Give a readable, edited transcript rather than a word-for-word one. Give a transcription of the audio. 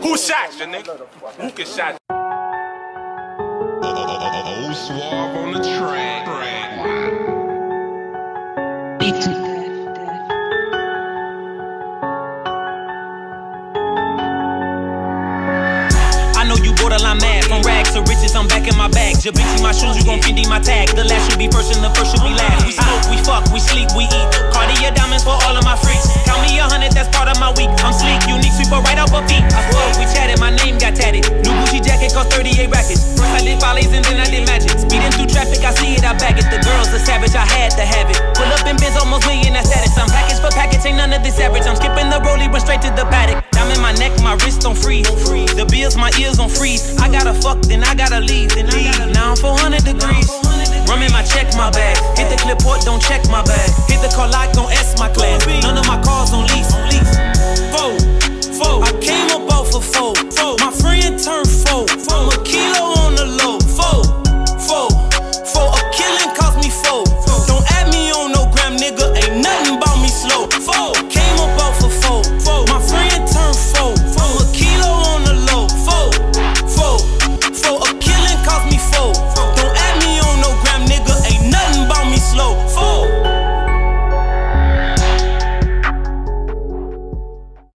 Who shot you, nigga? Who can shot you? Oh, Suave on the track. I know you borderline mad. From rags to riches, I'm back in my bag. Jabichi my shoes, you gon' Fendi my tag. The last should be first and the first should be last. We smoke, we fuck, we sleep, we eat. Cartier diamonds for all of my freaks. Count me 100, that's part of my week. I'm sleek, unique, sweeper right off a beat. I spoke, we chatted, my name got tatted. New Gucci jacket cost 38 rackets. First I did follies and then I did magic. Speeding through traffic, I see it, I bag it. The girls are savage, I had to have it. Pull up in Benz, almost million, that's status. I'm package for package, ain't none of this average. I'm skipping the rollie, went straight to the paddock. Diamond my neck, my wrist on freeze. The bills, my ears on freeze. I gotta fuck, then I gotta leave. Now I'm 400 degrees. Rum in my check, my bag. Hit the clip port, don't check my bag. Hit the car lock, don't S my class. None of my cars on lease.